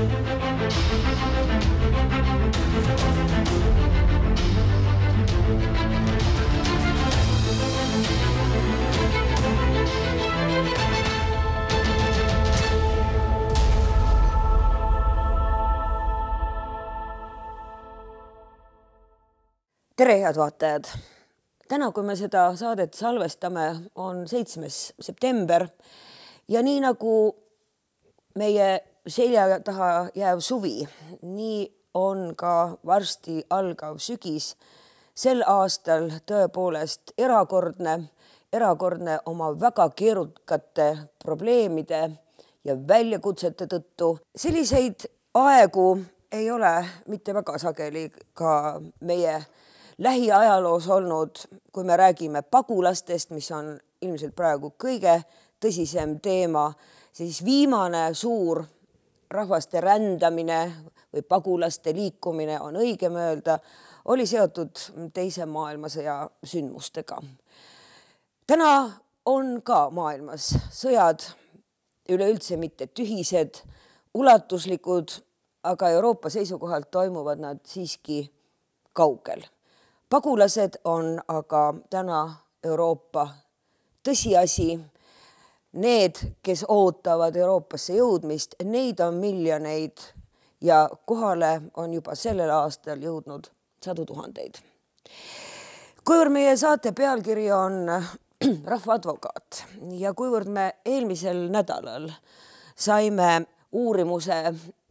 Tere, head vaatajad! Täna, kui me seda saadet salvestame, on 7. september ja nii nagu meie selja taha jääv suvi, nii on ka varsti algav sügis sel aastal tõepoolest erakordne oma väga keerukate probleemide ja väljakutsete tõttu. Selliseid aegu ei ole mitte väga sageli ka meie lähiajaloos olnud, kui me räägime pagulastest, mis on ilmselt praegu kõige tõsisem teema, siis viimane suur rahvaste rändamine või pagulaste liikumine on õigem öelda, oli seotud teise maailmasõja sündmustega. Täna on ka maailmas sõjad üleüldse mitte tühised, ulatuslikud, aga Euroopa seisukohalt toimuvad nad siiski kaugel. Pagulased on aga täna Euroopa tõsiasi. Need, kes ootavad Euroopasse jõudmist, neid on miljoneid ja kohale on juba sellel aastal jõudnud 100 000. Kuivõrd meie saate pealkiri on rahvaadvokaat ja kuivõrd me eelmisel nädalal saime uurimuse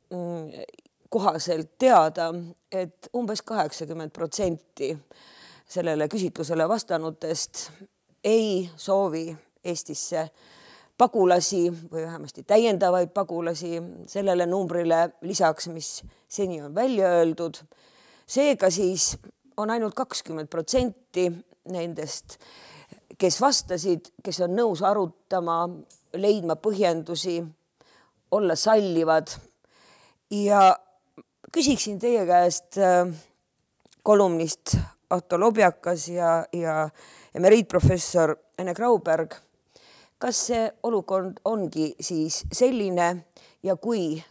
kohaselt teada, et umbes 80% sellele küsitlusele vastanutest ei soovi Eestisse pagulasi või vähemasti täiendavaid pagulasi sellele numbrile lisaks, mis seni on välja öeldud. Seega siis on ainult 20% nendest, kes vastasid, kes on nõus arutama, leidma põhjendusi, olla sallivad. Ja küsiksin teie käest kolumnist Atto Lobjakas ja emeriitprofessor Ene Grauberg, kas see olukord ongi siis selline ja kui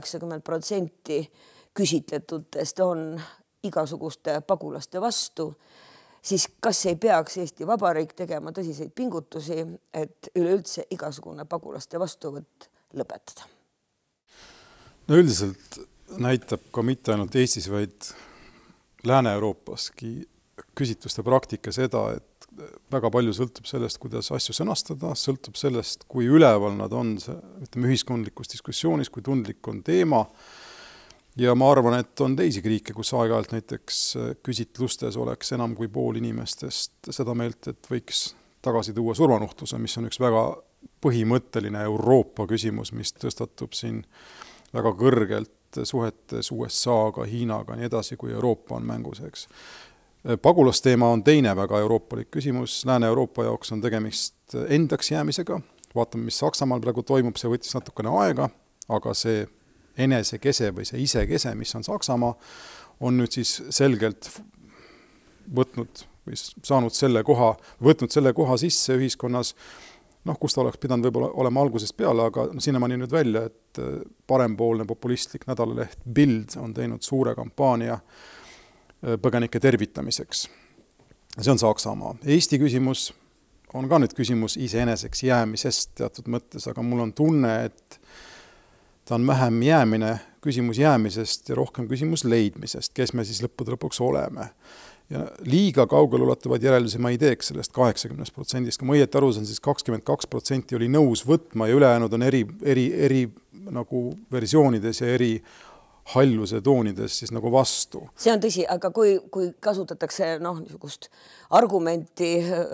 80% küsitletutest on igasuguste pagulaste vastu, siis kas ei peaks Eesti Vabariik tegema tõsiseid pingutusi, et üleüldse igasugune pagulaste vastuvõtt lõpetada? No üldiselt näitab ka mitte ainult Eestis, vaid Lääne-Euroopaski küsitluste praktika seda, et väga palju sõltub sellest, kuidas asju sõnastada, sõltub sellest, kui üleval nad on ühiskondlikus diskussioonis, kui tundlik on teema. Ja ma arvan, et on teisi riike, kus aeg-ajalt näiteks küsitlustes oleks enam kui pool inimestest seda meelt, et võiks tagasi tuua surmanuhtluse, mis on üks väga põhimõtteline Euroopa küsimus, mis tõstatub siin väga kõrgelt suhetes USA-ga, Hiinaga, nii edasi, kui Euroopa on mängus, eks. Pagulasteema on teine väga euroopalik küsimus. Lääne-Euroopa jaoks on tegemist endaks jäämisega. Vaatame, mis Saksamaal praegu toimub, see võttis natukene aega, aga see enesekese või see isekese, mis on Saksamaa, on nüüd siis selgelt võtnud selle koha sisse ühiskonnas, kus ta oleks pidanud võib-olla olema algusest peale, aga sinnamaani nüüd välja, et parempoolne populistlik nädalaleht Bild on teinud suure kampaania põgenike tervitamiseks. See on Saksamaa. Eesti küsimus on ka nüüd küsimus iseeneseks jäämisest teatud mõttes, aga mul on tunne, et ta on vähem küsimus jäämisest ja rohkem küsimus leidmisest, kes me siis lõpuks oleme. Ja liiga kaugel ulatuvad järeldusi ma ei teeks sellest 80%. Kui ma õieti aru saan, siis 22% oli nõus võtma ja ülejäänud on eri nagu versioonides ja eri halluse toonides siis nagu vastu. See on tõsi, aga kui kasutatakse niisugust argumenti,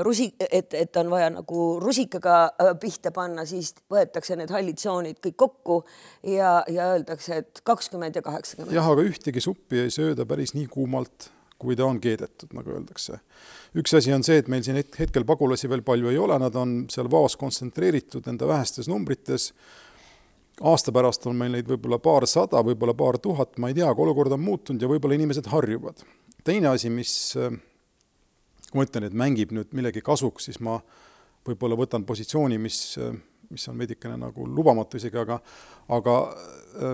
et on vaja nagu rusikaga pihta panna, siis võetakse need hallid tsoonid kõik kokku ja öeldakse, et 20 ja 80. Jah, aga ühtegi suppi ei sööda päris nii kuumalt, kui ta on keedetud, nagu öeldakse. Üks asi on see, et meil siin hetkel pagulasi veel palju ei ole, nad on seal vaas kontsentreeritud enda vähestes numbrites. Aasta pärast on meil neid võib-olla paarsada, võib-olla 2000, ma ei tea, kui olukord on muutunud ja võib-olla inimesed harjuvad. Teine asi, mis, kui ma ütlen, et mängib nüüd millegi kasuks, siis ma võib-olla võtan positsiooni, mis on veidikene nagu lubamatu isegi, aga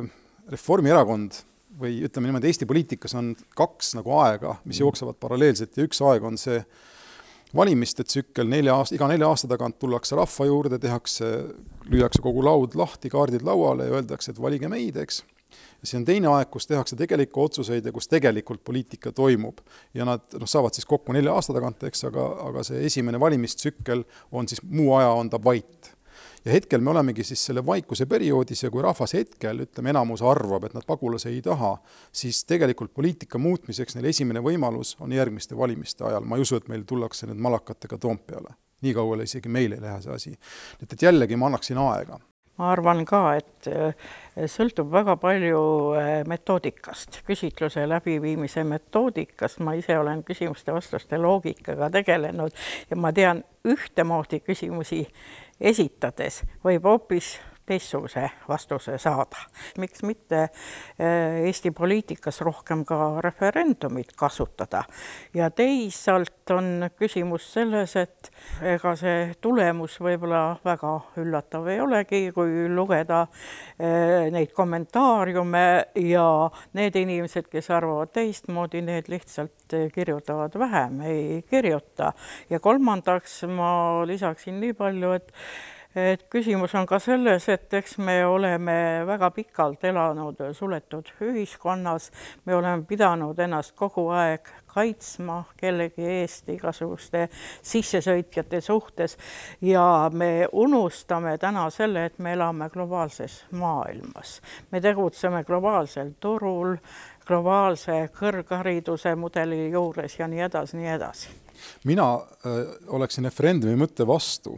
Reformierakond või ütleme niimoodi, Eesti poliitikas on kaks nagu aega, mis jooksevad paralleelselt ja üks aeg on see valimiste tsükkel, iga 4 aasta tagant tullakse rahva juurde, lüüakse kogu laud lahti, kaardid lauale ja öeldakse, et valige meid, eks. Ja see on teine aeg, kus tehakse tegelikku otsuseid ja kus tegelikult poliitika toimub. Ja nad saavad siis kokku 4 aasta tagant, eks, aga see esimene valimistsükkel on siis muu aja on ta vait. Ja hetkel me olemegi siis selle vaikuse perioodis ja kui rahvas hetkel, ütleme, enamus arvab, et nad pagulase ei taha, siis tegelikult poliitika muutmiseks neil esimene võimalus on järgmiste valimiste ajal. Ma ei usu, et meil tullakse need malakatega Toompeale. Nii kauale isegi meil ei lähe see asi. Et jällegi ma annaksin aega. Ma arvan ka, et sõltub väga palju metoodikast, küsitluse läbiviimise metoodikast. Ma ise olen küsimuste vastuste loogikaga tegelenud ja ma tean ühtemoodi küsimusi esitades võib hoopis teistsuguse vastuse saada. Miks mitte Eesti poliitikas rohkem ka referendumit kasutada? Ja teisalt on küsimus selles, et ega see tulemus võib-olla väga üllatav ei olegi, kui lugeda neid kommentaariume ja need inimesed, kes arvavad teistmoodi, need lihtsalt kirjutavad vähem, ei kirjuta. Ja kolmandaks ma lisaksin nii palju, et küsimus on ka selles, et eks me oleme väga pikalt elanud suletud ühiskonnas, me oleme pidanud ennast kogu aeg kaitsma kellegi eest igasuguste sissesõitjate suhtes ja me unustame täna selle, et me elame globaalses maailmas. Me tegutseme globaalsel turul, globaalse kõrghariduse mudeli juures ja nii edasi, nii edasi. Mina oleksin referendumi mõtte vastu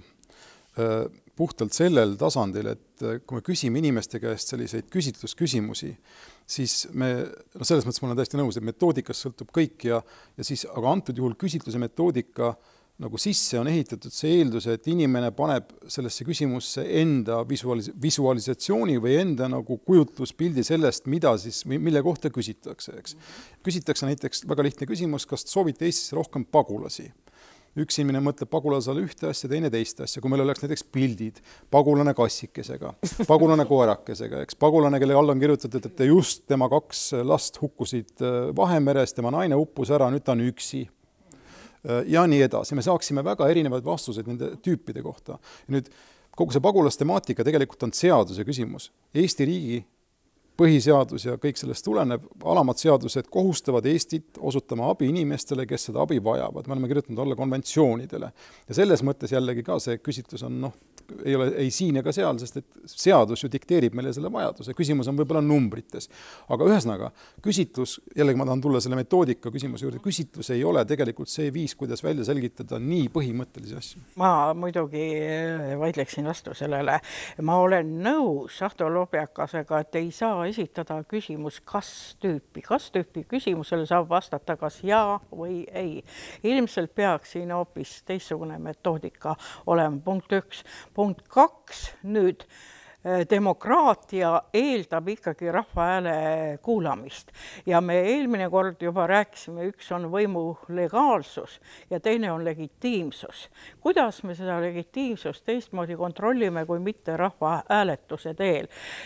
puhtalt sellel tasandil, et kui me küsime inimeste käest selliseid küsitlusküsimusi, siis selles mõttes ma olen täiesti nõus, et metoodikas sõltub kõik aga antud juhul küsitluse metoodika nagu sisse on ehitatud see eeldus, et inimene paneb sellesse küsimusse enda visualisatsiooni või enda nagu kujutluspildi sellest, mille kohta küsitakse. Eks. Küsitakse näiteks väga lihtne küsimus, kas soovite Eestis rohkem pagulasi? Üks inimene mõtleb pagulasele ühte asja, teine teist asja. Kui meil oleks näiteks pildid, pagulane kassikesega, pagulane koerakesega, eks, pagulane, kelle all on kirjutatud, et just tema 2 last hukkusid Vahemeres, tema naine uppus ära, nüüd ta on üksi. Ja nii edasi. Me saaksime väga erinevaid vastuseid nende tüüpide kohta. Ja nüüd kogu see pagulastemaatika tegelikult on seaduse küsimus. Eesti riigi põhiseadus ja kõik sellest tuleneb, alamad seadused kohustavad Eestit osutama abi inimestele, kes seda abi vajavad. Me oleme kirjutanud alla konventsioonidele. Ja selles mõttes jällegi ka see küsitlus on ei ole ei siin ega seal, sest et seadus ju dikteerib meile selle vajaduse. Küsimus on võib-olla numbrites. Aga ühesõnaga, küsitlus, jällegi ma tahan tulla selle metoodika küsimuse juurde, küsitlus ei ole tegelikult see viis, kuidas välja selgitada nii põhimõttelisi asju. Ma muidugi vaidleksin vastu sellele. Ma olen nõus Ahto Lobjakasega, et ei saa esitada küsimus kas tüüpi küsimusele saab vastata kas jaa või ei. Ilmselt peaks siin hoopis teistsugune metoodika olema punkt 1. Punkt 2 nüüd demokraatia eeldab ikkagi rahva hääle kuulamist. Ja me eelmine kord juba rääkisime, üks on võimu legaalsus ja teine on legitiimsus. Kuidas me seda legitiimsust teistmoodi kontrollime, kui mitte rahva hääletuse teel?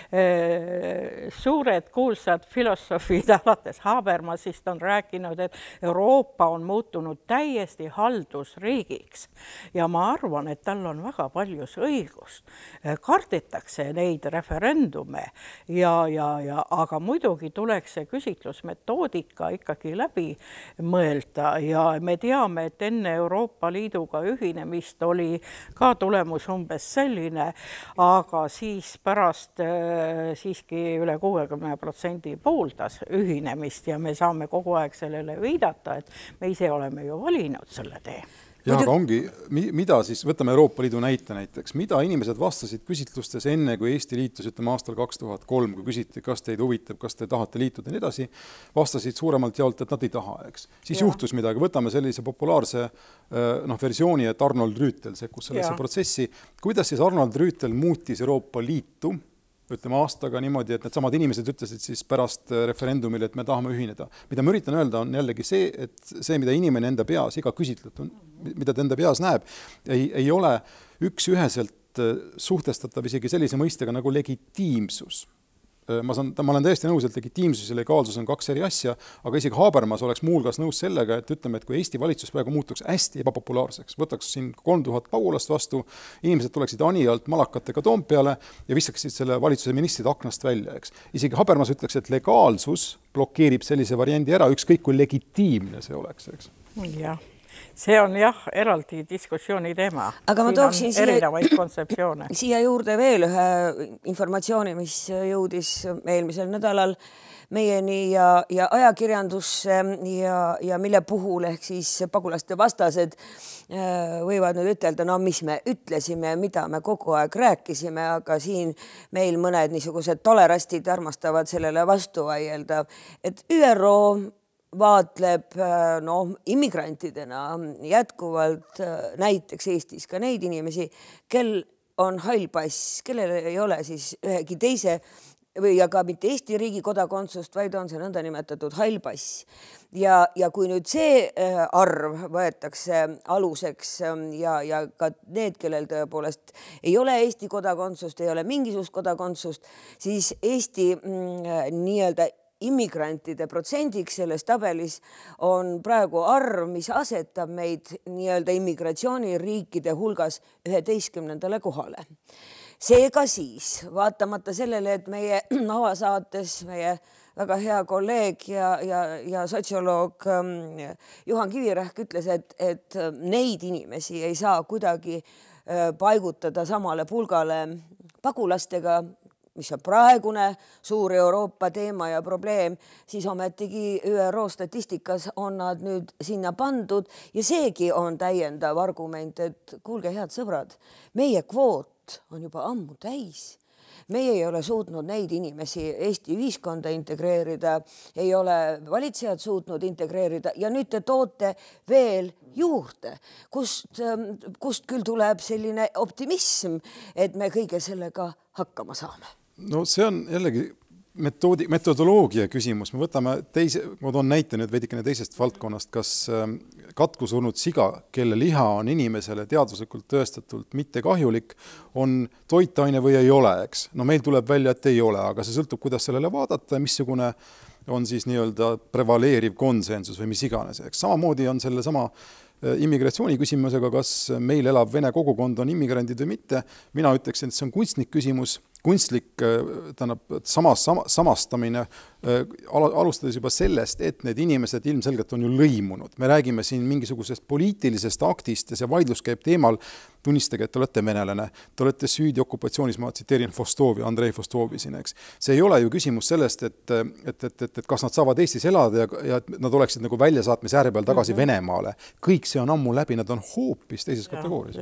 Suured kuulsad filosoofid alates Habermasist on rääkinud, et Euroopa on muutunud täiesti haldusriigiks. Ja ma arvan, et tal on väga paljus õigust. Kardetakse neid referendume aga muidugi tuleks see küsitlusmetoodika ikkagi läbi mõelda ja me teame, et enne Euroopa Liiduga ühinemist oli ka tulemus umbes selline, aga siis pärast siiski üle 60% pooldas ühinemist ja me saame kogu aeg sellele viidata, et me ise oleme ju valinud selle tee. Ja aga ongi, mida siis, võtame Euroopa Liidu näiteks, mida inimesed vastasid küsitlustes enne, kui Eesti liitus, ütleme aastal 2003, kui küsiti, kas teid huvitab, kas te tahate liituda ja nii edasi, vastasid suuremalt jaolt, et nad ei taha, eks. Siis juhtus midagi, võtame sellise populaarse versiooni, et Arnold Rüütel sekkus sellesse protsessi. Kuidas siis Arnold Rüütel muutis Euroopa Liitu, ütleme aastaga niimoodi, et need samad inimesed ütlesid siis pärast referendumil, et me tahame ühineda. Mida ma üritan öelda, on jällegi see, et see, mida inimene enda peas, iga küsitlet, mida ta enda peas näeb, ei ole üks üheselt suhtestatav isegi sellise mõistega nagu legitiimsus. ma olen täiesti nõus, et legitiimsus ja legaalsus on kaks eri asja, aga isegi Habermas oleks muuhulgas nõus sellega, et ütleme, et kui Eesti valitsus praegu muutuks hästi ebapopulaarseks, võtaks siin 3000 pagulast vastu, inimesed tuleksid Anijalt malakatega Toompeale ja vistaksid selle valitsuse ministrid aknast välja, eks. Isegi Habermas ütleks, et legaalsus blokeerib sellise variandi ära, ükskõik kui legitiimne see oleks, eks. Jah. See on eraldi diskussiooni teema. Aga ma tooksin erinevaid kontseptsioone. Siia juurde veel ühe informatsiooni, mis jõudis eelmisel nädalal meieni ja ajakirjandusse ja mille puhul ehk siis pagulaste vastased võivad nüüd ütelda, no mis me ütlesime, mida me kogu aeg rääkisime, aga siin meil mõned niisugused tolerastid armastavad sellele vastu vaielda, et ÜRO vaatleb immigrantidena jätkuvalt näiteks Eestis ka neid inimesi, kel on hall pass, kellel ei ole siis ühegi teise või aga mitte Eesti riigi kodakondsust, vaid on see nõndanimetatud hall pass. Ja kui nüüd see arv võetakse aluseks ja ka need, kellel tõepoolest ei ole Eesti kodakondsust, ei ole mingisugust kodakondsust, siis Eesti nii-öelda immigrantide protsendiks selles tabelis on praegu arv, mis asetab meid nii-öelda immigratsiooniriikide hulgas 11. kohale. Seega siis, vaatamata sellele, et meie avasaates meie väga hea kolleeg ja sotsioloog Juhan Kivirähk ütles, et neid inimesi ei saa kuidagi paigutada samale pulgale pagulastega, mis on praegune suur Euroopa teema ja probleem, siis ometigi ÜRO statistikas on nad nüüd sinna pandud ja seegi on täiendav argument, et kuulge, head sõbrad, meie kvoot on juba ammu täis. Meie ei ole suutnud neid inimesi Eesti ühiskonda integreerida, ei ole valitsejad suutnud integreerida ja nüüd te toote veel juurde, kust küll tuleb selline optimism, et me kõige sellega hakkama saame. No see on jällegi metodoloogia küsimus. Me võtame ma toon näite nüüd veidikene teisest valdkonnast, kas katkusurnud siga, kelle liha on inimesele teaduslikult tõestatult mitte kahjulik, on toitaine või ei ole, eks. No meil tuleb välja, et ei ole, aga see sõltub, kuidas sellele vaadata ja missugune on siis nii-öelda prevaleeriv konsensus või mis iganes. Samamoodi on selle sama immigratsiooni küsimusega, kas meil elab vene kogukond on immigrandid või mitte. Mina ütleksin, et see on kunstlik küsimus, kunstlik samastamine, alustades juba sellest, et need inimesed ilmselgelt on ju lõimunud. Me räägime siin mingisugusest poliitilisest aktist ja see vaidlus käib teemal, tunnistage, et te olete venelane, te olete süüdi okupatsioonis, ma tsiteerin Andrei Fostovi siin, eks. See ei ole ju küsimus sellest, et kas nad saavad Eestis elada ja nad oleksid nagu väljasaatmise ääre peal tagasi Venemaale. Kõik see on ammu läbi, nad on hoopis teises kategoorias.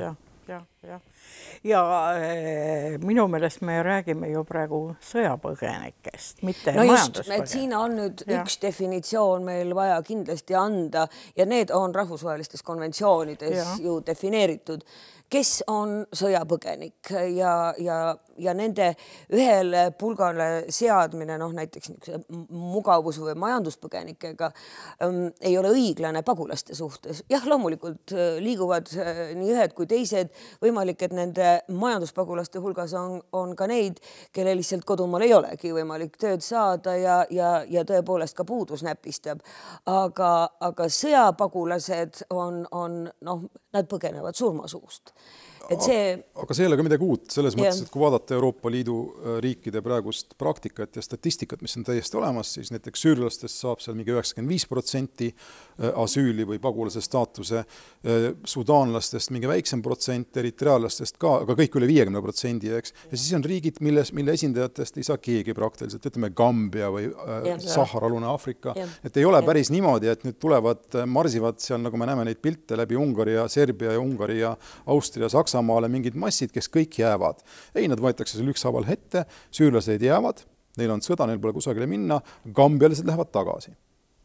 Ja minu meelest me räägime ju praegu sõjapõgenikest, mitte majanduspõgenikest. Siin on nüüd üks definitsioon meil vaja kindlasti anda ja need on rahvusvahelistes konventsioonides ju defineeritud, kes on sõjapõgenik ja nende ühele pulgale seadmine, näiteks mugavus- või majanduspõgenikega ei ole õiglane pagulaste suhtes. Jah, loomulikult liiguvad nii ühed kui teised, võimalik, et nende majanduspagulaste hulgas on ka neid, kelle lihtsalt kodumaal ei olegi võimalik tööd saada ja tõepoolest ka puudus näpistab. Aga sõjapagulased nad põgenevad surmasuust. Aga see ei ole ka midagi uut, selles mõttes, et kui vaadata Euroopa Liidu riikide praegust praktikat ja statistikat, mis on täiesti olemas, siis näiteks süürlastest saab seal mingi 95% asüüli või pagulase staatuse, sudaanlastest mingi väiksem protsent, eritreaalastest ka, aga kõik üle 50%, eks. Ja siis on riigid, mille esindajatest ei saa keegi praktiliselt, ütleme Gambia või Sahara-alune Aafrika, et ei ole päris niimoodi, et nüüd marsivad seal, nagu me näeme neid pilte läbi Ungari ja Serbia ja Ungari ja Austria, Saksamaale mingid massid, kes kõik jäävad. Ei, nad võetakse seal ükshaaval hette, süürlased jäävad, neil on sõda, neil pole kusagile minna, gambialised lähevad tagasi.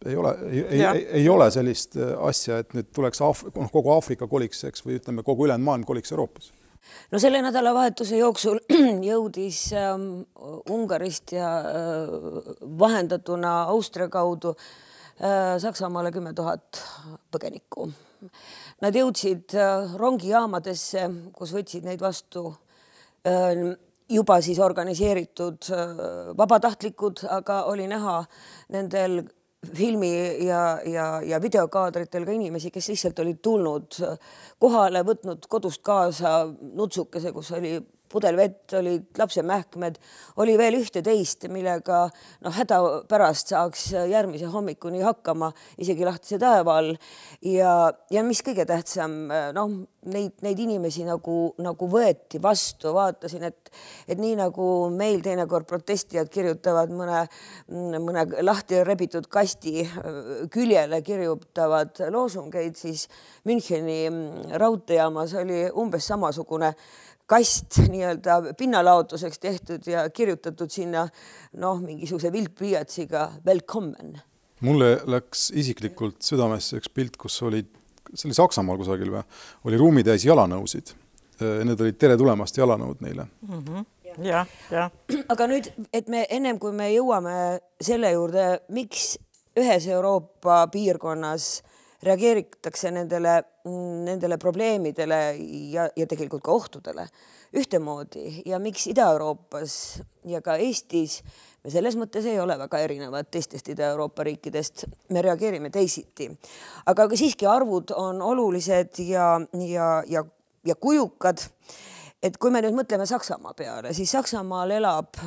Ei ole sellist asja, et nüüd tuleks kogu Aafrika koliks, eks, või ütleme, kogu ülejäänud maailm koliks Euroopas. No selle nädalavahetuse jooksul jõudis Ungarist ja vahendatuna Austria kaudu Saksamaale 10 000 põgenikku. Nad jõudsid rongijaamadesse, kus võtsid neid vastu juba siis organiseeritud vabatahtlikud, aga oli näha nendel filmi ja videokaadritel ka inimesi, kes lihtsalt olid tulnud kohale, võtnud kodust kaasa nutsukese, kus oli pudel vett, olid lapsemähkmed, oli veel ühte teist, millega hädapärast saaks järgmise hommikuni hakkama isegi lahtise taeva all. Ja mis kõige tähtsam, neid inimesi nagu võeti vastu, vaatasin, et nii nagu meil teinekord protestijad kirjutavad mõne lahti rebitud kasti küljele kirjutavad loosungeid, siis Müncheni raudteejaamas oli umbes samasugune kast nii-öelda pinnalaotuseks tehtud ja kirjutatud sinna mingisuguse viltpliiatsiga Willkommen. Mulle läks isiklikult südamesse üks pilt, kus see oli Saksamaal kusagil või, oli ruumitäis jalanõusid. Need olid tere tulemast jalanõud neile. Ja. Aga nüüd, et me ennem kui me jõuame selle juurde, miks ühes Euroopa piirkonnas reageeritakse nendele probleemidele ja tegelikult ka ohtudele ühtemoodi ja miks Ida-Euroopas ja ka Eestis me selles mõttes ei ole väga erinevad teistest Ida-Euroopa riikidest, me reageerime teisiti. Aga siiski arvud on olulised ja kujukad, et kui me nüüd mõtleme Saksamaa peale, siis Saksamaal elab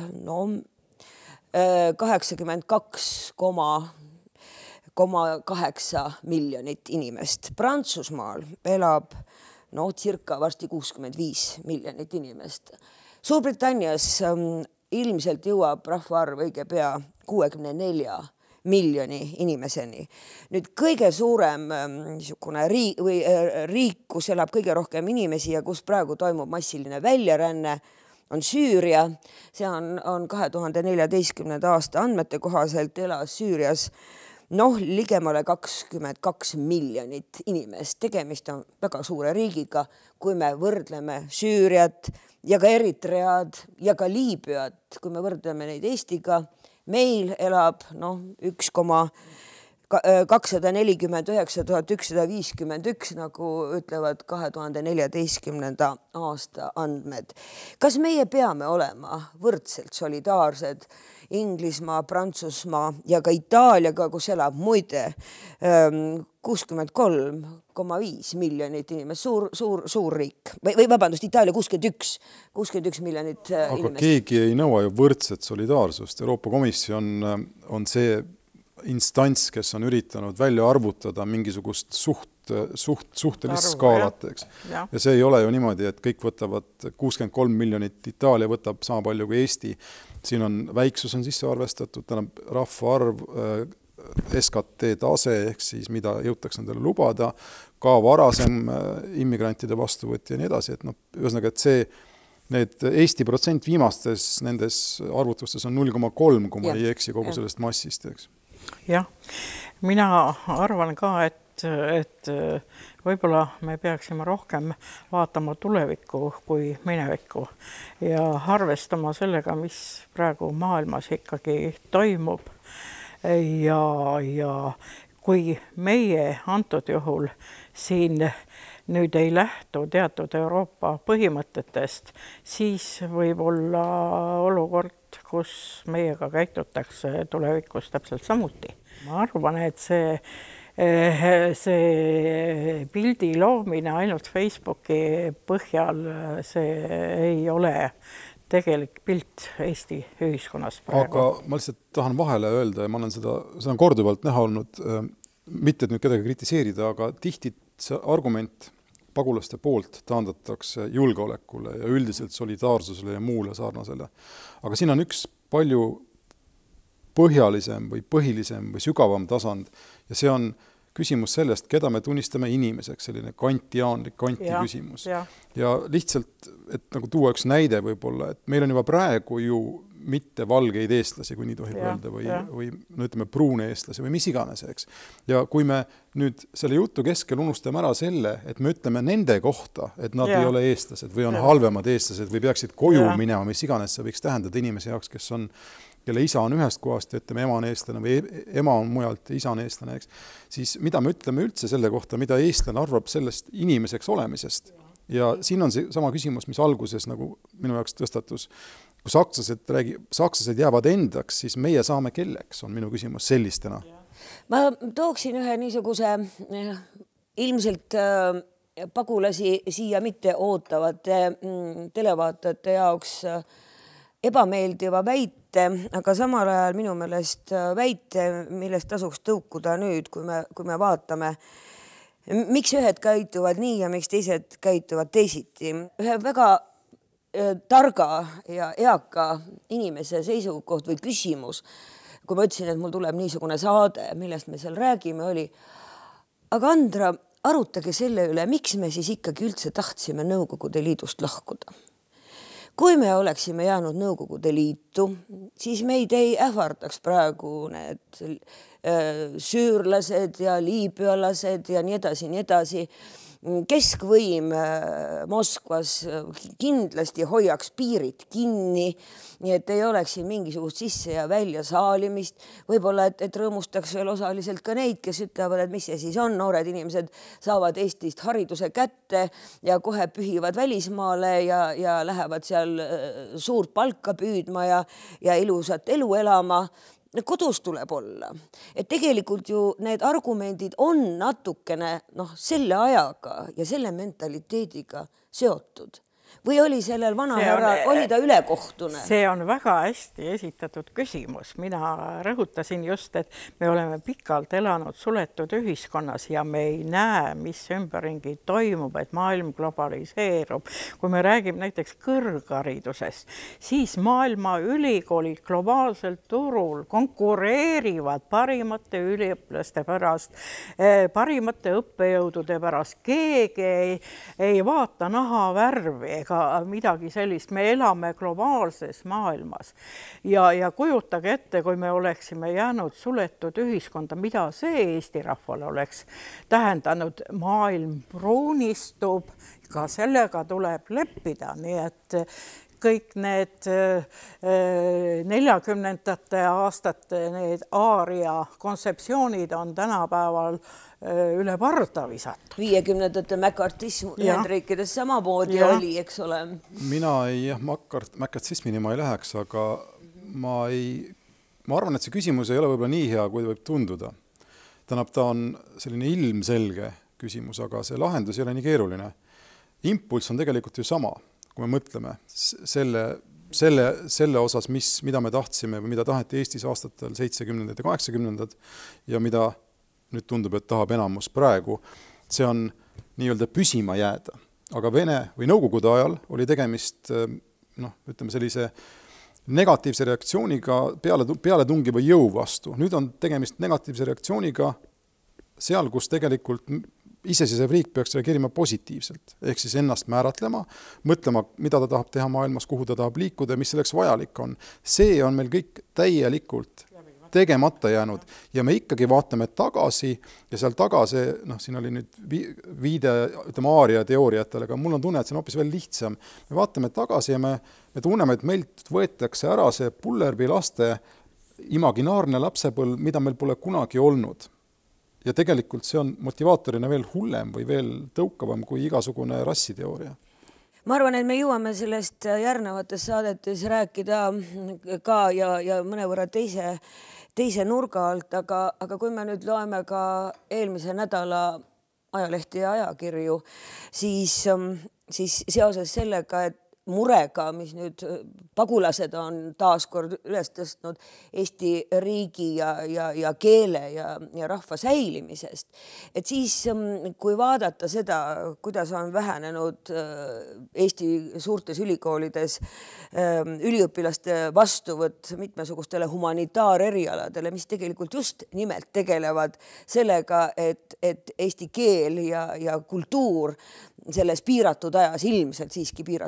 82,8 miljonit inimest. Prantsusmaal elab circa varsti 65 miljonit inimest. Suurbritannias ilmselt jõuab rahvaarv õige pea 64 miljoni inimeseni. Nüüd kõige suurem riik, kus elab kõige rohkem inimesi ja kus praegu toimub massiline väljaränne, on Süüria. See on 2014. aasta andmete kohaselt elas Süürias ligemale 22 miljonit inimest. Tegemist on väga suure riigiga, kui me võrdleme Süüriat ja ka Eritread ja ka Liibüat, kui me võrdleme neid Eestiga, meil elab 249 151, nagu ütlevad 2014. aasta andmed. Kas meie peame olema võrdselt solidaarsed Inglismaa, Prantsusmaa ja ka Itaaliaga, kus elab muide 63,5 miljonit inimest, suur riik. Või vabandust, Itaalia 61 miljonit inimest. Aga keegi ei nõua ju võrdset solidaarsust. Euroopa Komisjon on see instants, kes on üritanud välja arvutada mingisugust suhtelist skaalat, eks. Ja see ei ole ju niimoodi, et kõik võtavad 63 miljonit, Itaalia võtab sama palju kui Eesti. Siin on väiksus on sisse arvestatud, rahvaarv, SKT tase, ehk siis mida jõutakse endale lubada, ka varasem immigrantide vastuvõtt ja nii edasi. Et ühesõnaga, et need Eesti protsent viimastes nendes arvutustes on 0,3, kui ma ei eksi kogu sellest massist, eks. Jah, mina arvan ka, et võib-olla me peaksime rohkem vaatama tulevikku kui minevikku ja arvestama sellega, mis praegu maailmas ikkagi toimub. Ja kui meie antud juhul siin nüüd ei lähtu teatud Euroopa põhimõtetest, siis võib olla olukord, kus meiega käitutakse tulevikus täpselt samuti. Ma arvan, et see pildi loomine ainult Facebooki põhjal, see ei ole tegelik pilt Eesti ühiskonnas praegu. Aga ma lihtsalt tahan vahele öelda ja ma olen seda on korduvalt näha olnud, mitte nüüd kedagi kritiseerida, aga tihti see argument pagulaste poolt taandatakse julgeolekule ja üldiselt solidaarsusele ja muule sarnasele. Aga siin on üks palju põhjalisem või põhilisem või sügavam tasand ja see on küsimus sellest, keda me tunnistame inimeseks, selline kantiaanlik küsimus. Ja lihtsalt, et nagu tuua üks näide võib-olla, et meil on juba praegu ju mitte valgeid eestlasi, kui nii tohib öelda, või no ütleme pruune eestlasi või mis iganes, eks. Ja kui me nüüd selle jutu keskel unustame ära selle, et me ütleme nende kohta, et nad ei ole eestlased või on halvemad eestlased või peaksid koju minema, mis iganes see võiks tähendada inimese jaoks, kelle isa on ühest kohast, ütleme ema on eestlane või ema on mujalt ja isa on eestlane, eks. Siis mida me ütleme üldse selle kohta, mida eestlane arvab sellest inimeseks olemisest, Ja siin on see sama küsimus, mis alguses nagu minu jaoks tõstatus. Kui sakslased jäävad endaks, siis meie saame kelleks, on minu küsimus sellistena. Ma tooksin ühe niisuguse ilmselt pagulasi siia mitte ootavate televaatajate jaoks ebameeldiva väite, aga samal ajal minu meelest väite, millest tasuks tõukuda nüüd, kui me vaatame, miks ühed käituvad nii ja miks teised käituvad teisiti. Ühe väga targa ja eaka inimese seisukoht või küsimus, kui ma ütlesin, et mul tuleb niisugune saade, millest me seal räägime, oli, aga Andra, arutage selle üle, miks me siis ikkagi üldse tahtsime Nõukogude Liidust lahkuda. Kui me oleksime jäänud Nõukogude Liitu, siis meid ei ähvardaks praegu need süürlased ja liibüalased ja nii edasi. Keskvõim Moskvas kindlasti hoiaks piirid kinni, nii et ei oleks siin mingisugust sisse ja välja saalimist. Võib-olla, et rõõmustaks veel osaliselt ka neid, kes ütlevad, et mis see siis on. Noored inimesed saavad Eestist hariduse kätte ja kohe pühivad välismaale ja lähevad seal suurt palka püüdma ja ilusat elu elama. Kodus tuleb olla. Et tegelikult ju need argumendid on natukene selle ajaga ja selle mentaliteediga seotud. Või oli sellel oli ta ülekohtune? See on väga hästi esitatud küsimus. Mina rõhutasin just, et me oleme pikalt elanud suletud ühiskonnas ja me ei näe, mis ümberringi toimub, et maailm globaliseerub. Kui me räägime näiteks kõrgharidusest, siis maailma ülikoolid globaalselt turul konkureerivad parimate üliõpilaste pärast, parimate õppejõudude pärast. Keegi ei vaata naha värvi ega midagi sellist. Me elame globaalses maailmas ja kujutage ette, kui me oleksime jäänud suletud ühiskonda, mida see Eesti rahvale oleks tähendanud. Maailm pruunistub, ka sellega tuleb leppida, nii et kõik need 40. aastate need aaria kontseptsioonid on tänapäeval üle parda visatud. 50. McCarthyism Ühendriikides samamoodi oli, eks ole. Mina McCarthyismini ma ei läheks, aga ma arvan, et see küsimus ei ole võib-olla nii hea, kui võib tunduda. Tähendab, ta on selline ilmselge küsimus, aga see lahendus ei ole nii keeruline. Impulss on tegelikult ju sama, kui me mõtleme selle osas, mida me tahtsime või mida taheti Eestis aastatel 70. ja 80. ja mida nüüd tundub, et tahab enamus praegu, see on nii-öelda püsima jääda. Aga Vene või Nõukogude ajal oli tegemist sellise negatiivse reaktsiooniga pealetungiva jõu vastu. Nüüd on tegemist negatiivse reaktsiooniga seal, kus tegelikult iseseisev riik peaks reageerima positiivselt, ehk siis ennast määratlema, mõtlema, mida ta tahab teha maailmas, kuhu ta tahab liikuda ja mis selleks vajalik on. See on meil kõik täielikult tegemata jäänud ja me ikkagi vaatame tagasi ja seal tagasi, siin oli nüüd viide aaria teooriatele, aga mul on tunne, et see on hoopis veel lihtsam. Me vaatame tagasi ja me tunneme, et meilt võetakse ära see Pullerbi laste imaginaarne lapsepõlv, mida meil pole kunagi olnud. Ja tegelikult see on motivaatorina veel hullem või veel tõukavam kui igasugune rassiteooria. Ma arvan, et me jõuame sellest järgnevates saadetes rääkida ka ja mõnevõrra teise nurga alt, aga kui me nüüd loeme ka eelmise nädala ajalehti ja ajakirju, siis seoses sellega, et murega, mis nüüd pagulased on taaskord üles tõstnud Eesti riigi ja keele ja rahva säilimisest. Et siis, kui vaadata seda, kuidas on vähenenud Eesti suurtes ülikoolides üliõpilaste vastuvõtt mitmesugustele humanitaarerialadele, mis tegelikult just nimelt tegelevad sellega, et Eesti keel ja kultuur selles piiratud ajas, ilmselt siiski piiratud ajas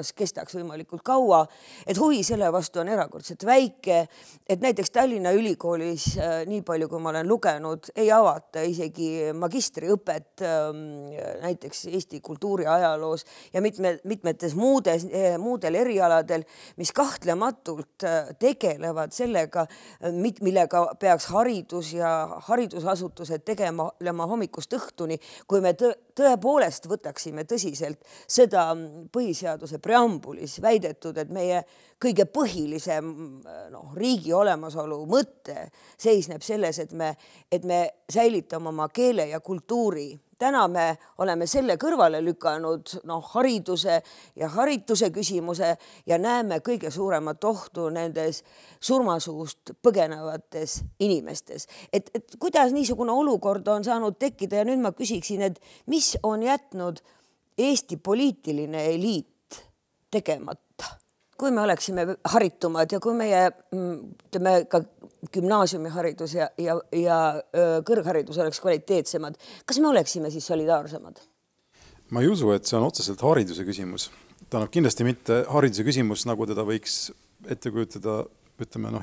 ühiskonnas kestaks võimalikult kaua, et huvi selle vastu on erakordselt väike, et näiteks Tallinna Ülikoolis nii palju, kui ma olen lugenud, ei avata isegi magistriõpet näiteks Eesti kultuuri ajaloos ja mitmetes muudel erialadel, mis kahtlematult tegelevad sellega, millega peaks haridus ja haridusasutused tegelema hommikust õhtuni, kui me tõepoolest võtaksime tõsiselt seda põhiseaduse preambulis väidetud, et meie kõige põhilisem riigi olemasolu mõte seisneb selles, et me säilitame oma keele ja kultuuri. Täna me oleme selle kõrvale lükanud hariduse ja harituse küsimuse ja näeme kõige suuremat ohtu nendes surmasuust põgenevates inimestes. Et kuidas niisugune olukord on saanud tekkida ja nüüd ma küsiksin, et mis on jätnud Eesti poliitiline eliit tegemata? Kui me oleksime haritumad ja kui meie ka gümnaasiumiharidus ja kõrgharidus oleks kvaliteetsemad, kas me oleksime siis solidaarsemad? Ma ei usu, et see on otseselt hariduse küsimus. Ta on kindlasti mitte hariduse küsimus, nagu teda võiks ette kujutada, ütleme,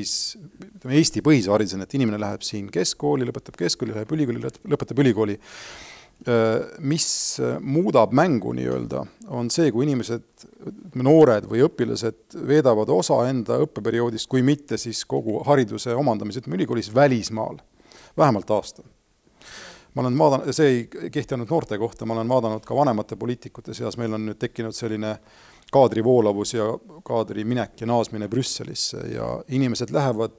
Eesti põhise haridusena, et inimene läheb siin keskkooli, lõpetab keskkooli, läheb ülikooli, lõpetab ülikooli. Mis muudab mängu nii-öelda, on see, kui inimesed, noored või õpilased veedavad osa enda õppeperioodist, kui mitte siis kogu hariduse omandamise ülikoolis välismaal, vähemalt aasta. Ma olen vaadanud, see ei kehti ainult noorte kohta, ma olen vaadanud ka vanemate poliitikute seas, meil on nüüd tekkinud selline kaadri voolavus ja kaadri minek ja naasmine Brüsselisse ja inimesed lähevad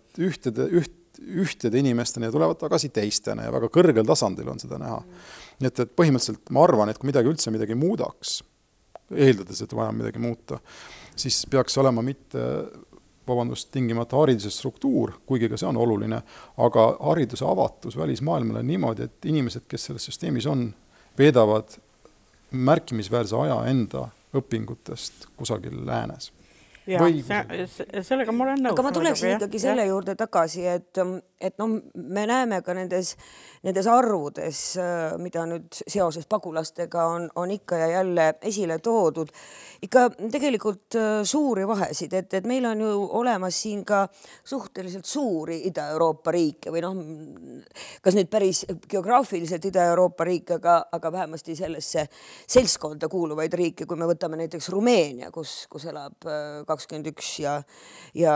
ühtede inimestena ja tulevad tagasi teistena ja väga kõrgel tasandil on seda näha. Nii et põhimõtteliselt ma arvan, et kui midagi muudaks, eeldades, et vaja midagi muuta, siis peaks olema mitte, tingimata hariduse struktuur, kuigi ka see on oluline, aga hariduse avatus välismaailmale niimoodi, et inimesed, kes selles süsteemis on, veedavad märkimisväärse aja enda õpingutest kusagil läänes. Ja, sellega ma olen nõus. Aga ma tuleksin ikkagi selle juurde tagasi, et me näeme ka nendes arvudes, mida nüüd seoses pagulastega on ikka ja jälle esile toodud, ikka tegelikult suuri vahesid, et meil on ju olemas siin ka suhteliselt suuri Ida-Euroopa riike või kas nüüd päris geograafiliselt Ida-Euroopa riike, aga vähemasti sellesse seltskonda kuuluvaid riike, kui me võtame näiteks Rumeenia, kus elab 21 ja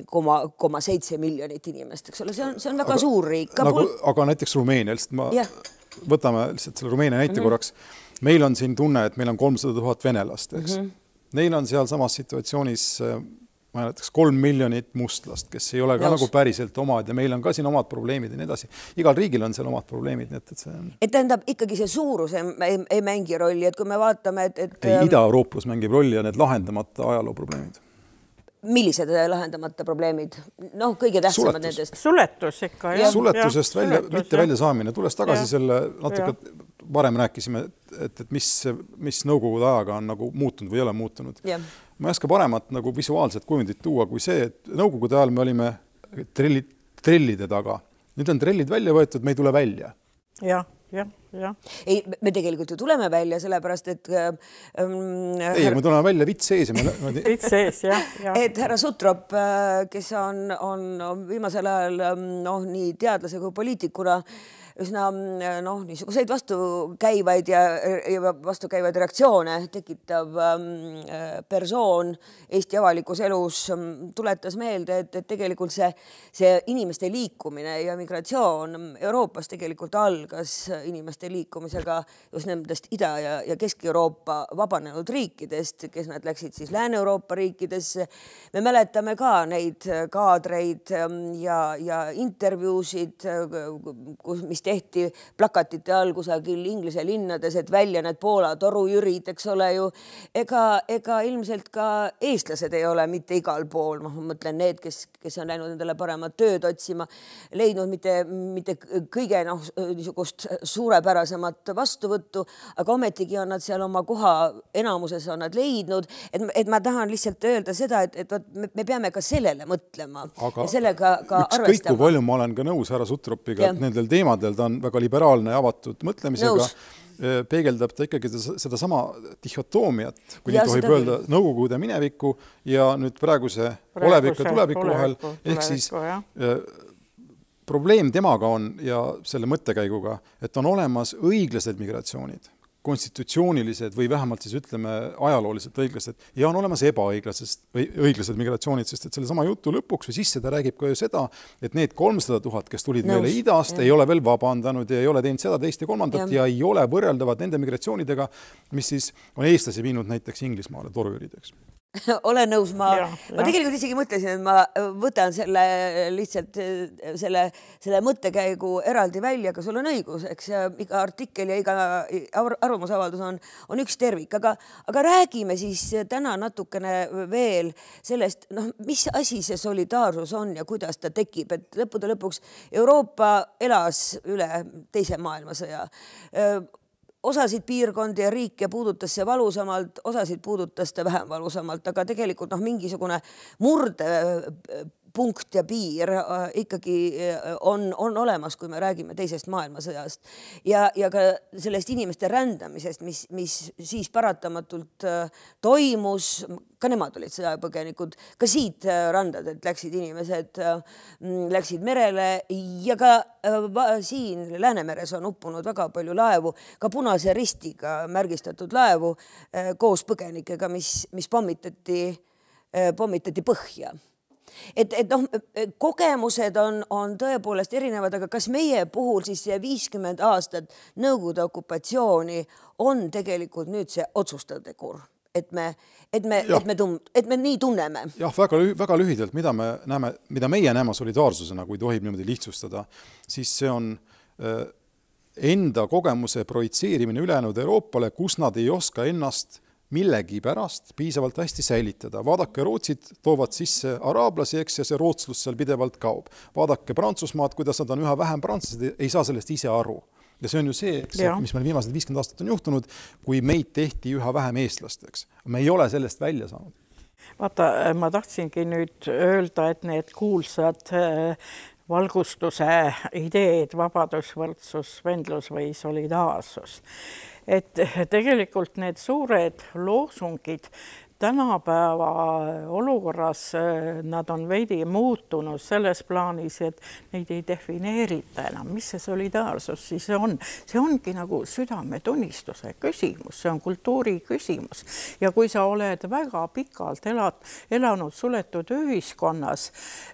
7 miljonit inimest, eks ole, see on väga suur riik. Aga näiteks Rumeenia, võtame lihtsalt selle Rumeenia näite korraks. Meil on siin tunne, et meil on 300 000 venelast, eks. Neil on seal samas situatsioonis, ma näiteks 3 miljonit mustlast, kes ei ole ka nagu päriselt omad ja meil on ka siin omad probleemid ja nii edasi. Igal riigil on seal omad probleemid. Et tähendab ikkagi see suurus ei mängi rolli, et kui me vaatame, Ida-Eurooplus mängib rolli ja need lahendamata ajaloo probleemid. Millised lahendamata probleemid? Kõige tähtsamad nendest. Suletus ikka. Suletusest mitte välja saamine. Tules tagasi selle natuke varem rääkisime, et mis nõukogude ajaga on nagu muutunud või ei ole muutunud. Ma ei oska paremat nagu visuaalset kujundit tuua kui see, et nõukogude ajal me olime trellide taga. Nüüd on trellid välja võetud, me ei tule välja. Jah. Ei, me tegelikult ju tuleme välja, sellepärast, et me tuleme välja vits sees. Vits sees, jah. Et härra Sutrop, kes on viimasel ajal nii teadlase kui poliitikuna üsna niisuguseid vastukäivaid reaktsioone tekitav persoon Eesti avalikus elus tuletas meelde, et tegelikult see inimeste liikumine ja migratsioon Euroopas tegelikult algas inimeste liikumisega just nendest Ida- ja Kesk-Euroopa vabanenud riikidest, kes nad läksid siis Lääne-Euroopa riikidesse. Me mäletame ka neid kaadreid ja intervjuusid, mis tehti plakatite all kusagil Inglise linnades, et välja need Poola torujürid, eks ole ju. Ega ilmselt ka eestlased ei ole mitte igal pool, ma mõtlen need, kes on läinud endale paremat tööd otsima, leidnud mitte kõige niisugust suurepärast tavapärasemat vastuvõttu, aga ometigi on nad seal oma koha enamuses on nad leidnud, et ma tahan lihtsalt öelda seda, et me peame ka sellele mõtlema aga ja sellega ka ükskõik kui arvestama. palju ma olen ka nõus härra Sutropiga, et nendel teemadel ta on väga liberaalne ja avatud mõtlemisega, peegeldab ta ikkagi seda sama dihhotoomiat, kui nii tohib öelda, nõukogude mineviku ja nüüd praeguse oleviku tuleviku vahel, ehk siis probleem temaga on ja selle mõttekäiguga, et on olemas õiglased migratsioonid, konstitutsioonilised või vähemalt siis ütleme ajalooliselt õiglased ja on olemas õiglased migratsioonid, sest et selle sama jutu lõpuks või sisse ta räägib ka ju seda, et need 300 000, kes tulid meile idast, ei ole veel vabandanud ja ei ole teinud seda, teist ja kolmandat ja ei ole võrreldavad nende migratsioonidega, mis siis on eestlasi viinud näiteks Inglismaale torujurideks. Olen nõus, ma tegelikult isegi mõtlesin, et ma võtan selle lihtsalt selle mõttekäigu eraldi välja, aga sul on õigus, eks iga artikkel ja iga arvamusavaldus on üks tervik, aga räägime siis täna natukene veel sellest, mis asi see solidaarsus on ja kuidas ta tekib, et lõppude lõpuks Euroopa elas üle teise maailmasõja. Osasid piirkondi ja riike puudutas see valusamalt, osasid puudutas ta vähem valusamalt, aga tegelikult mingisugune murdepunkt ja piir ikkagi on olemas, kui me räägime teisest maailmasõjast ja ka sellest inimeste rändamisest, mis siis paratamatult toimus, ka nemad olid sõjapõgenikud, ka siit randadelt läksid inimesed, läksid merele ja ka siin Läänemeres on uppunud väga palju laevu, ka Punase Ristiga märgistatud laevu koos põgenikega, mis pommitati põhja. Kogemused on tõepoolest erinevad, aga kas meie puhul siis 50 aastat Nõukogude okupatsiooni on tegelikult nüüd see otsustav tegur? Et me nii tunneme. Jah, väga lühidalt, mida meie näeme solidaarsusena, kui tohib niimoodi lihtsustada, siis see on enda kogemuse projitseerimine ülejäänud Euroopale, kus nad ei oska ennast millegi pärast piisavalt hästi säilitada. Vaadake, Rootsid toovad sisse araablasi, eks, ja see rootslus seal pidevalt kaob. Vaadake Prantsusmaad, kuidas nad on üha vähem prantslased, ei saa sellest ise aru. Ja see on ju see, mis meil viimased 50 aastat on juhtunud, kui meid tehti üha vähem eestlasteks. Me ei ole sellest välja saanud. Vaata, ma tahtsingi nüüd öelda, et need kuulsad valgustuse ideed, vabadus, võrdsus, vendlus või solidaarsus. Et tegelikult need suured loosungid tänapäeva olukorras nad on veidi muutunud selles plaanis, et neid ei defineerita enam. Mis see solidaarsus siis on? See ongi nagu südametunnistuse küsimus, see on kultuuri küsimus. Ja kui sa oled väga pikalt elanud suletud ühiskonnas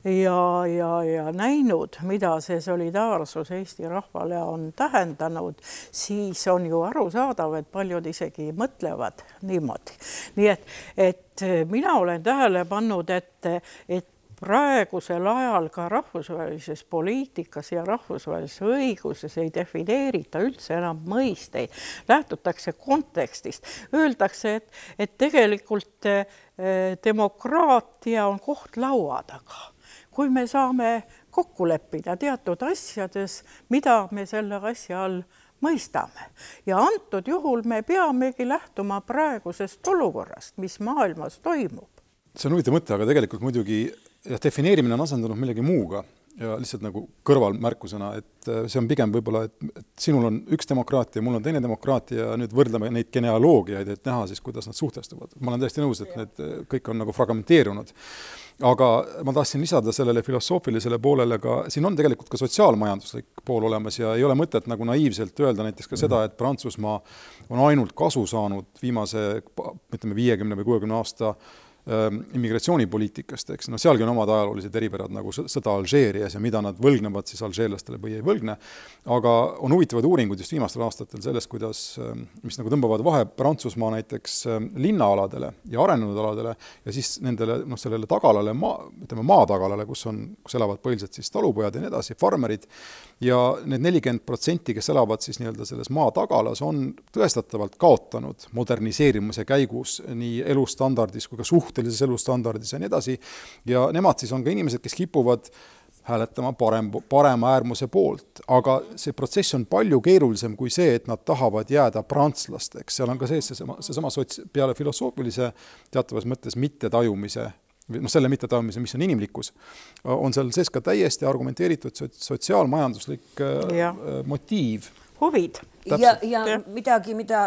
ja näinud, mida see solidaarsus Eesti rahvale on tähendanud, siis on ju arusaadav, et paljud isegi mõtlevad niimoodi. Nii et mina olen tähele pannud, et praegusel ajal ka rahvusvahelises poliitikas ja rahvusvahelises õiguses ei defineerita üldse enam mõisteid. Lähtutakse kontekstist. Öeldakse, et tegelikult demokraatia on koht laua taga. Kui me saame kokku leppida teatud asjades, mida me selle asja all mõistame. Ja antud juhul me peamegi lähtuma praegusest olukorrast, mis maailmas toimub. See on huvitav mõte, aga tegelikult muidugi defineerimine on asendunud millegi muuga ja lihtsalt nagu kõrvalmärkusena, et see on pigem võib-olla, et sinul on üks demokraatia, mul on teine demokraatia ja nüüd võrdleme neid genealoogiaid, et näha siis, kuidas nad suhtestuvad. Ma olen täiesti nõus, et need kõik on nagu fragmenteerunud. Aga ma tahtsin lisada sellele filosoofilisele poolele ka, siin on tegelikult ka sotsiaalmajanduslik pool olemas ja ei ole mõtet nagu naiivselt öelda näiteks ka seda, et Prantsusmaa on ainult kasu saanud viimase 50 või 60 aasta immigratsioonipoliitikast, eks. Sealgi on omad ajaloolised eripärad nagu sõda Alžeerias ja mida nad võlgnevad siis alžeerlastele või ei võlgne. Aga on huvitavad uuringud just viimastel aastatel sellest, kuidas, mis nagu tõmbavad vahe Prantsusmaa näiteks linnaaladele ja arenenud aladele ja siis nendele, sellele tagalale, maatagalale, kus elavad põhiliselt siis talupojad ja nii edasi, farmerid. Ja need 40%, kes elavad siis nii-öelda selles maatagalas, on tõestatavalt kaotanud moderniseerimise käigus nii elustandardis kui ka suhtelises elustandardis ja nii edasi. Ja nemad siis on ka inimesed, kes kipuvad hääletama parema äärmuse poolt, aga see protsess on palju keerulisem kui see, et nad tahavad jääda prantslasteks. Seal on ka seesama peale filosoofilise teatavas mõttes mittetajumise, selle mittetajumise, mis on inimlikkus, on seal sees ka täiesti argumenteeritud sotsiaalmajanduslik motiiv. Huvid. Ja midagi, mida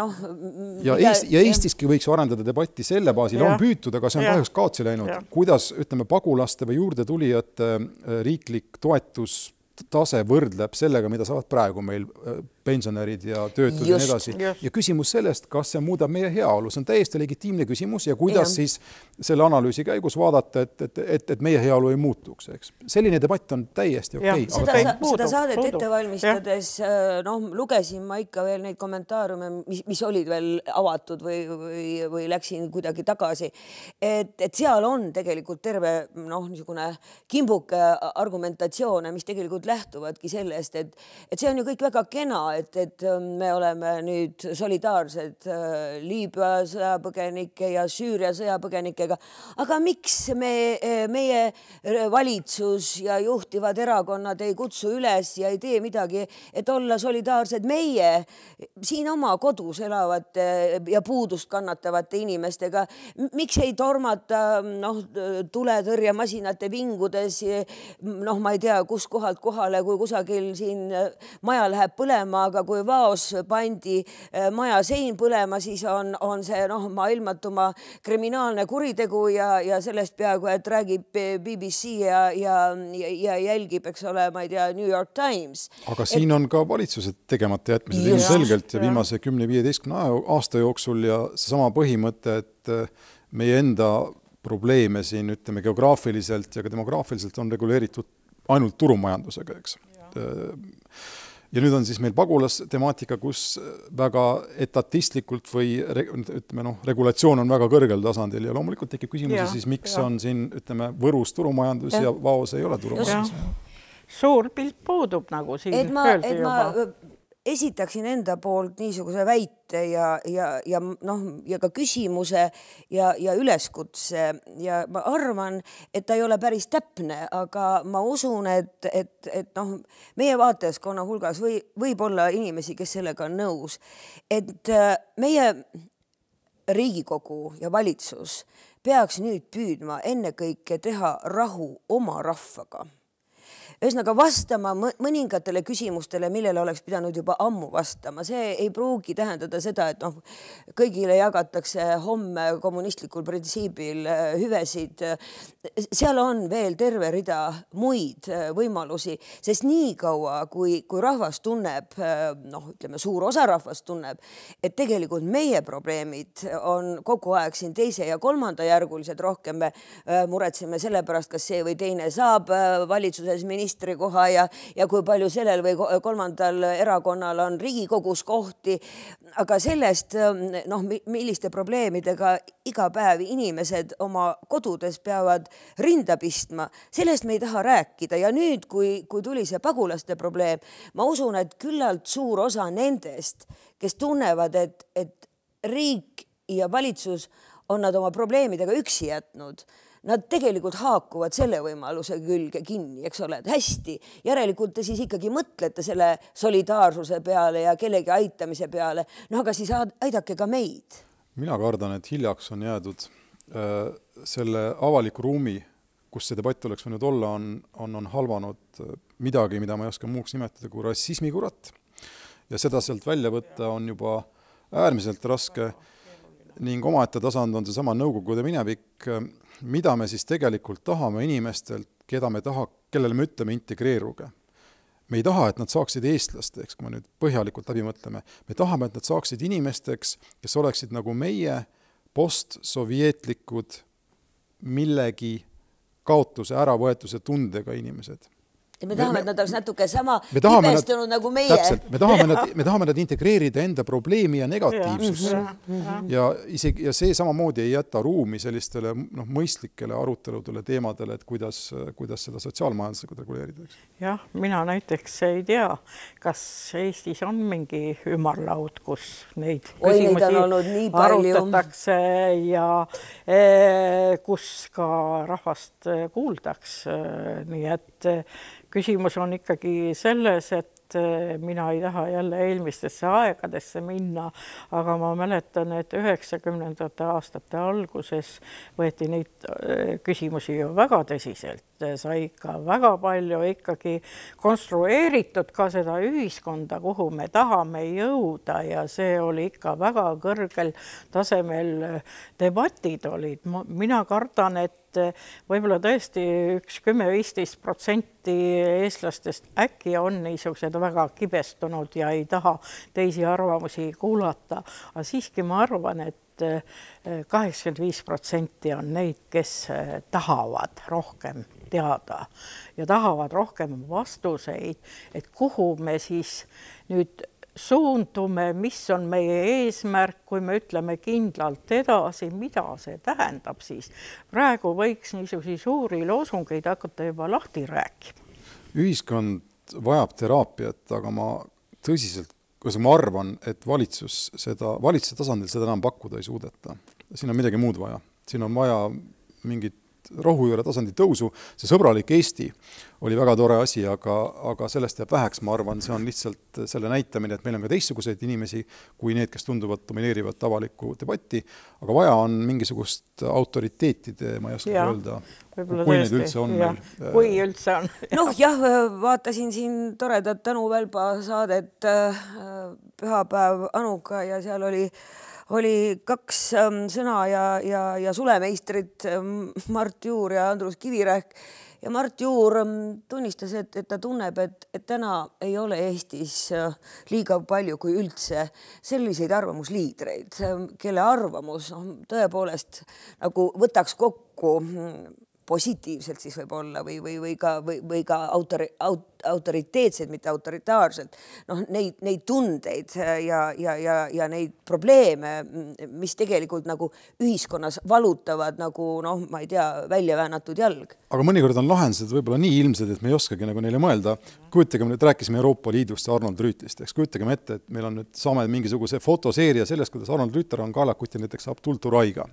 ja Eestiski võiks arendada debatti selle baasil, on püütud, aga see on kahjuks kaotsi läinud. Kuidas, ütleme, pagulaste või juurde tulijate riiklik toetustase võrdleb sellega, mida saavad praegu meil pensionärid ja töötud ja nii edasi. Ja küsimus sellest, kas see muudab meie heaolu, see on täiesti legitiimne küsimus ja kuidas siis selle analüüsi käigus vaadata, et meie heaolu ei muutuks. Eks. Selline debatt on täiesti okei. Seda saadet ette valmistades lugesin ma ikka veel neid kommentaariume, mis olid veel avatud või läksin kuidagi tagasi. Et seal on tegelikult terve niisugune kimbuke argumentatsioone, mis tegelikult lähtuvadki sellest, et see on ju kõik väga kena, et me oleme nüüd solidaarsed Liibüa sõjapõgenike ja Süüria sõjapõgenikega. Aga miks meie valitsus ja juhtivad erakonnad ei kutsu üles ja ei tee midagi, et olla solidaarsed meie siin oma kodus elavate ja puudust kannatavate inimestega? Miks ei tormata tuletõrjemasinate vingudes, ma ei tea, kus kohalt kohale, kui kusagil siin maja läheb põlema, aga kui vaos pandi maja sein põlema, siis on see maailmatuma kriminaalne kuritegu ja sellest peaaegu, et räägib BBC ja jälgib, eks ole, ma ei tea, New York Times. Aga siin on ka valitsused tegemata jätmised ilmselgelt ja viimase 10-15 aasta jooksul ja seesama põhimõte, et meie enda probleeme siin, ütleme, geograafiliselt ja ka demograafiliselt on reguleeritud ainult turumajandusega, eks. Ja nüüd on siis meil pagulastemaatika, kus väga etatistlikult või ütleme, regulatsioon on väga kõrgel tasandil ja loomulikult tekib küsimusi siis, miks on siin, ütleme, Võrus turumajandus ja Vaos ei ole turumajandus. Suur pilt puudub nagu siin öeldi juba. Esitaksin enda poolt niisuguse väite ja ka küsimuse ja üleskutse ja ma arvan, et ta ei ole päris täpne, aga ma usun, et meie vaatajaskonna hulgas võib olla inimesi, kes sellega on nõus, et meie Riigikogu ja valitsus peaks nüüd püüdma ennekõike teha rahu oma rahvaga. Ühesõnaga vastama mõningatele küsimustele, millele oleks pidanud juba ammu vastama. See ei pruugi tähendada seda, et kõigile jagatakse homme kommunistlikul printsiibil hüvesid. Seal on veel terve rida muid võimalusi, sest nii kaua, kui rahvas tunneb, ütleme, suur osa rahvast tunneb, et tegelikult meie probleemid on kogu aeg siin teise ja kolmanda järgulised, rohkem me muretseme selle pärast, kas see või teine saab valitsuses ministrikoha ja kui palju sellel või kolmandal erakonnal on Riigikogus kohti, aga sellest, milliste probleemidega iga päev inimesed oma kodudes peavad rinda pistma, sellest me ei taha rääkida ja nüüd, kui tuli see pagulaste probleem, ma usun, et küllalt suur osa nendest, kes tunnevad, et riik ja valitsus on nad oma probleemidega üksi jätnud, nad tegelikult haakuvad selle võimaluse külge kinni, eks ole, et hästi, järelikult te siis ikkagi mõtlete selle solidaarsuse peale ja kellegi aitamise peale, aga siis aidake ka meid. Mina kardan, et hiljaks on jäädud selle avaliku ruumi, kus see debatt oleks võinud olla, on halvanud midagi, mida ma ei oska muuks nimetada kui rassismikurat. Ja seda sealt välja võtta on juba äärmiselt raske ning omaette tasand on seesama nõukogude minevik, mida me siis tegelikult tahame inimestelt, kellele me ütleme integreeruge. Me ei taha, et nad saaksid eestlasteks, kui me nüüd põhjalikult läbi mõtleme. Me tahame, et nad saaksid inimesteks, kes oleksid nagu meie postsovjetlikud millegi kaotuse, äravõetuse tundega inimesed. me tahame, et nad oleks natuke sama kibestunud nagu meie. Täpselt, me tahame nad integreerida enda probleemi ja negatiivsusse. Ja see samamoodi ei jäta ruumi sellistele mõistlikele aruteludele teemadele, et kuidas seda sotsiaalmajanduslikult reguleerida. Jah, mina näiteks ei tea, kas Eestis on mingi ümarlaud, kus neid küsimusi arutatakse ja kus ka rahvast kuuldaks. Nii et küsimus on ikkagi selles, et mina ei taha jälle eelmistesse aegadesse minna, aga ma mäletan, et 90. aastate alguses võeti neid küsimusi ju väga tõsiselt. Sai ikka väga palju ikkagi konstrueeritud ka seda ühiskonda, kuhu me tahame jõuda ja see oli ikka väga kõrgel tasemel debatid olid. Mina kardan, et võib-olla tõesti 10-15% eestlastest äkki on niisugused väga kibestunud ja ei taha teisi arvamusi kuulata. Aga siiski ma arvan, et 85% on neid, kes tahavad rohkem teada ja tahavad rohkem vastuseid, et kuhu me siis nüüd suundume, mis on meie eesmärk, kui me ütleme kindlalt edasi, mida see tähendab siis. Praegu võiks niisuguseid suuri loosungeid hakata juba lahti rääkima. Ühiskond vajab teraapiat, aga ma tõsiselt, ma arvan, et valitsuse tasandil seda enam pakkuda ei suudeta. Siin on midagi muud vaja. Siin on vaja mingit rohujuure tasandi tõusu. See sõbralik Eesti oli väga tore asi, aga sellest jääb väheks, ma arvan, see on lihtsalt selle näitamine, et meil on ka teistsuguseid inimesi kui need, kes tunduvad domineerivat avalikku debatti, aga vaja on mingisugust autoriteetide, ma ei oska öelda, kui need üldse on meil. Kui üldse on. Vaatasin siin toredat Tõnu Välba saadet Pühapäev Anuga ja seal oli kaks sõna ja sulemeistrit Mart Juur ja Andrus Kivirähk. Ja Mart Juur tunnistas, et ta tunneb, et täna ei ole Eestis liiga palju kui üldse selliseid arvamusliidreid, kelle arvamus tõepoolest nagu võtaks kokku positiivselt siis võib olla või ka autoriteetselt, mitte autoritaarselt, neid tundeid ja neid probleeme, mis tegelikult nagu ühiskonnas valutavad nagu, ma ei tea, välja väänatud jalg. Aga mõnikord on lahendused võib-olla nii ilmsed, et me ei oskagi nagu neile mõelda. Kujutegem, et rääkisime Euroopa Liidust ja Arnold Rüütlist. Kujutegem ette, et meil on nüüd saame mingisuguse fotoseeria sellest, kuidas Arnold Rüütler on kaelakuti näiteks Abdul Turaiga.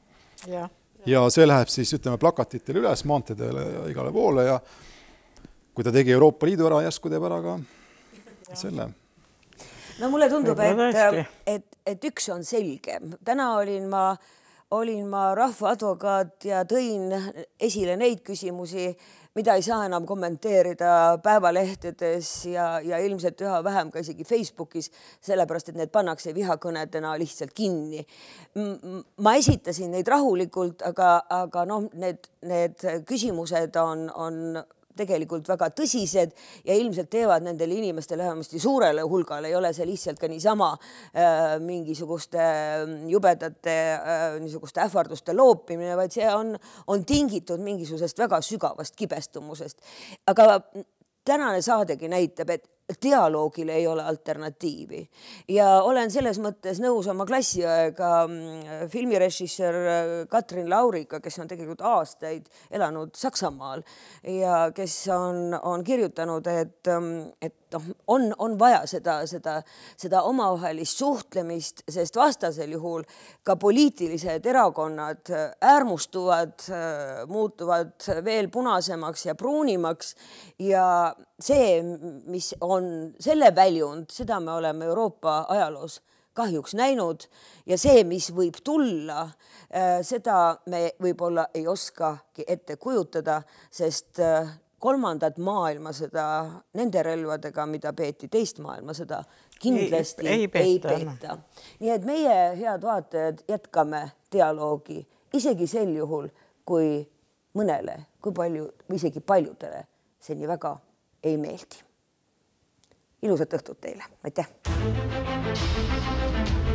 Ja see läheb siis, ütleme, plakatitele üles, maanteedele ja igale poole ja kui ta tegi Euroopa Liidu ära, jäsku teeb ära ka selle. No mulle tundub, et üks on selge. Täna olin ma rahvaadvokaat ja tõin esile neid küsimusi, mida ei saa enam kommenteerida päevalehtedes ja ilmselt üha vähem ka isegi Facebookis, sellepärast, et need pannakse vihakõnedena lihtsalt kinni. Ma esitasin neid rahulikult, aga need küsimused on tegelikult väga tõsised ja ilmselt teevad nendele inimestele vähemasti suurele hulgale. Ei ole see lihtsalt ka niisama mingisuguste jubedate niisuguste ähvarduste loopimine, vaid see on tingitud mingisugusest väga sügavast kibestumusest. Aga tänane saadegi näitab, et dialoogile ei ole alternatiivi. Ja olen selles mõttes nõus oma klassiaega filmirežissöör Katrin Lauriga, kes on tegelikult aastaid elanud Saksamaal ja kes on kirjutanud, et on vaja seda omavahelist suhtlemist, sest vastasel juhul ka poliitilised erakonnad äärmustuvad, muutuvad veel punasemaks ja pruunimaks ja see, mis on selle väljund, seda me oleme Euroopa ajaloos kahjuks näinud ja see, mis võib tulla, seda me võib-olla ei oskagi ette kujutada, sest kolmandat maailmasõda nende relvadega, mida peeti teist maailmasõda, kindlasti ei peeta. Nii et meie, head vaatajad, jätkame dialoogi isegi sel juhul, kui mõnele, kui palju, või isegi paljudele see nii väga ei meeldi. Ilusat õhtut teile. Aitäh!